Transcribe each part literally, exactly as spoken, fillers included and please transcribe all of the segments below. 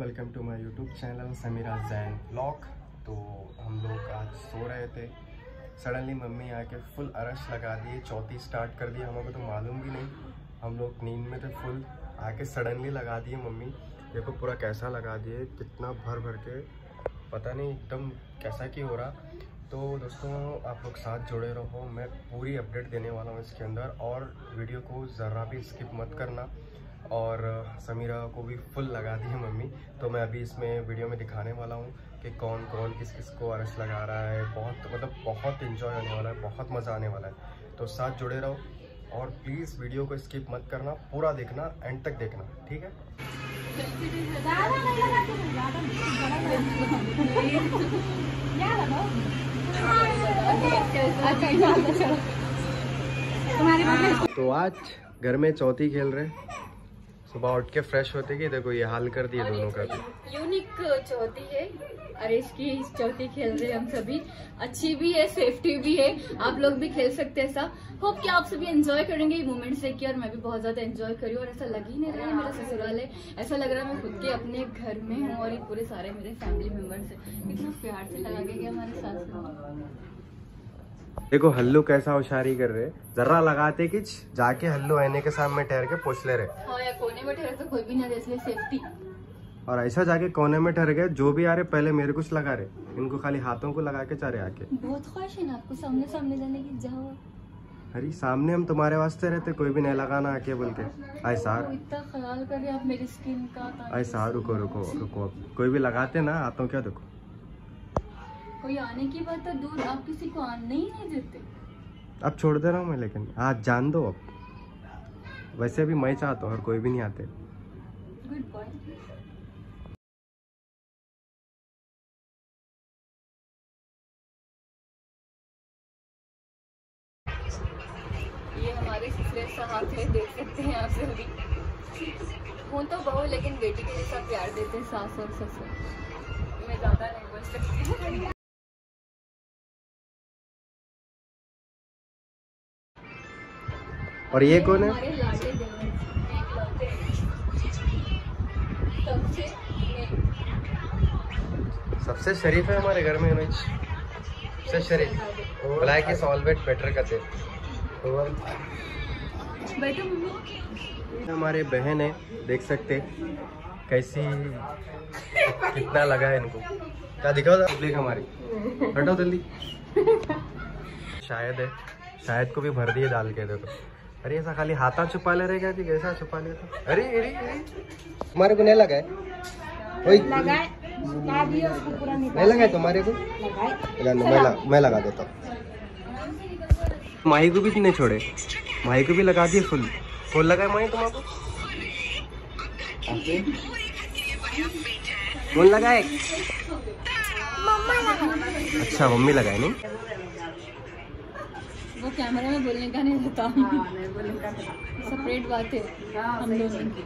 Welcome to my YouTube channel Sameera Jain blog. तो हम लोग आज सो रहे थे, सडनली मम्मी आके फुल अरश लगा दिए, चौथी स्टार्ट कर दी। हमको तो मालूम भी नहीं, हम लोग नींद में थे फुल, आके सडनली लगा दिए मम्मी। देखो पूरा कैसा लगा दिए, कितना भर भर के, पता नहीं एकदम कैसा कि हो रहा। तो दोस्तों आप लोग साथ जुड़े रहो, मैं पूरी अपडेट देने वाला हूँ इसके अंदर, और वीडियो को ज़रा भी स्किप मत करना। और समीरा को भी फुल लगा दी है मम्मी, तो मैं अभी इसमें वीडियो में दिखाने वाला हूँ कि कौन कौन किस किस को अरश लगा रहा है। बहुत मतलब बहुत इन्जॉय होने वाला है, बहुत मज़ा आने वाला है। तो साथ जुड़े रहो और प्लीज़ वीडियो को स्किप मत करना, पूरा देखना, एंड तक देखना, ठीक है। तो आज घर में चौथी खेल रहे, सुबह उठ के फ्रेश होते कि देखो ये हाल कर दिए दोनों का भी। यूनिक चौथी है, अरेश की चौथी खेल रहे हैं हम सभी। अच्छी भी है, सेफ्टी भी है, आप लोग भी खेल सकते हैं ऐसा। होप कि आप सभी एंजॉय करेंगे ये मोमेंट्स देखिए, और मैं भी बहुत ज्यादा एंजॉय करी। और ऐसा लग ही नहीं रहा है मेरा ससुराल है, ऐसा लग रहा है मैं खुद के अपने घर में हूँ, और ये पूरे सारे मेरे फैमिली मेंबर्स है। इतना प्यार से लगा के गया हमारे साथ। देखो हल्लू कैसा होशियारी कर रहे, जरा लगाते किच जाके हल्लू आने के सामने ठहर के पूछ ले रहे। हाँ, या कोने में ठहरे तो कोई भी ना दे, इसलिए सेफ्टी। और ऐसा जाके कोने में ठहर गए, जो भी आ रहे पहले मेरे कुछ लगा रहे, इनको खाली हाथों को लगा के चारे आके। बहुत ख्वाहिश है ना आपको सामने सामने जाने की, जाओ। अरे सामने हम तुम्हारे वास्ते रहते, कोई भी नहीं लगाना आके बोल के। ऐसा इतना ख्याल करिए आप मेरी स्किन का। ऐसा रुको रुको रुको, कोई भी लगाते ना हाथों क्या, देखो कोई आने की बात तो दूर, आप किसी को आने ही नहीं देते। अब छोड़ दे रहा हूँ मैं, लेकिन आज जान दो अब। वैसे भी मैं चाहता हूँ और कोई भी नहीं आते। Good bye. ये हमारे ससुर साहब है, देख सकते हैं आप सभी। हूँ तो बहू, लेकिन बेटी के जैसा प्यार देते हैं सास और ससुर। मैं ज्यादा नहीं बोल सकती। और ये कौन है? हमारे लाडले सबसे सबसे शरीफ है हमारे घर में, सबसे शरीफ। ब्लैक इज ऑलवेज बेटर करते। बैठो मम्मी। हमारे बहन है, देख सकते कैसी, कितना लगा है इनको। क्या दिखाओ पब्लिक हमारी, हटो जल्दी। शायद है, शायद को भी भर दिए डाल के। देखो अरे ऐसा खाली हाथा छुपा ले रहे, क्या थी कैसा छुपा ले रहे। अरे अरे अरे तुम्हारे को नहीं लगा है? लगाए नहीं लगा है तुम्हारे को? मैं, मैं लगा देता हूँ। माही को भी नहीं छोड़े, माही को भी लगा दिए फुल। फुल लगा है माही तुम्हारे? कौन लगाए? अच्छा मम्मी लगाए। नहीं वो कैमरा में बोलने का नहीं देता। सेपरेट बात है हम दोनों की।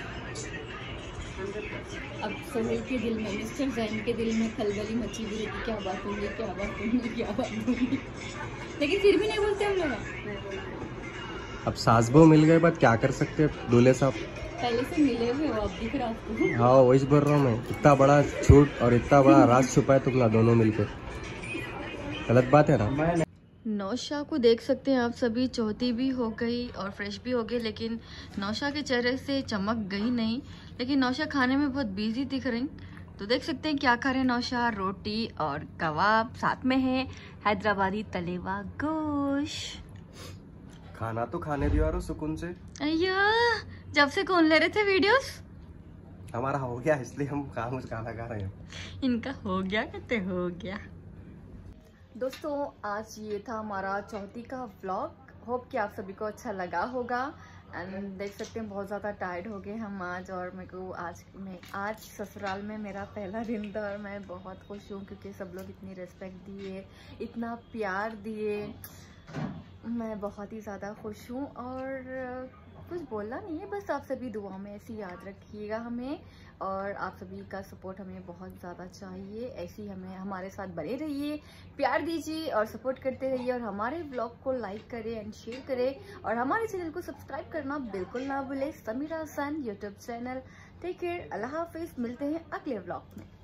अब सोहेल के दिल में, मिस्टर जैन के दिल में खलबली मची हुई है, क्या बात होगी, क्या बात होगी, क्या बात होगी, लेकिन फिर भी नहीं बोलते हम लोग। अब सास बहू मिल गए, बात क्या कर सकते हैं दूल्हे साहब। पहले से मिले हुए हो, अब दिख रहा आपको। हाँ वही बोल रहा हूँ मैं, इतना बड़ा झूठ और इतना बड़ा राज छुपा है तुम ना दोनों मिलकर, गलत बात है ना। नौशा को देख सकते हैं आप सभी, चौथी भी हो गई और फ्रेश भी हो गई, लेकिन नौशा के चेहरे से चमक गई नहीं। लेकिन नौशा खाने में बहुत बिजी दिख रही, तो देख सकते हैं क्या खा रहे हैं नौशा। रोटी और कबाब, साथ में है हैदराबादी तलेवा गोश्त। खाना तो खाने दियो यारो सुकून से। अय्या, जब से कौन ले रहे थे वीडियोस? हमारा हो गया इसलिए हम खाना खाना खा रहे हैं। इनका हो गया, कहते हो गया। दोस्तों आज ये था हमारा चौथी का व्लॉग, होप कि आप सभी को अच्छा लगा होगा। एंड देख सकते हैं बहुत ज़्यादा टायर्ड हो गए हम आज, और मेरे को आज मैं आज ससुराल में मेरा पहला दिन था, और मैं बहुत खुश हूँ क्योंकि सब लोग इतनी रिस्पेक्ट दिए, इतना प्यार दिए, मैं बहुत ही ज़्यादा खुश हूँ। और कुछ बोलना नहीं है, बस आप सभी दुआ में ऐसी याद रखिएगा हमें, और आप सभी का सपोर्ट हमें बहुत ज़्यादा चाहिए। ऐसे ही हमें हमारे साथ बने रहिए, प्यार दीजिए और सपोर्ट करते रहिए, और हमारे ब्लॉग को लाइक करें एंड शेयर करें, और हमारे चैनल को सब्सक्राइब करना बिल्कुल ना भूलें। Sameera Hasan YouTube channel. Take care, Allah हाफिज़, मिलते हैं अगले ब्लॉग में।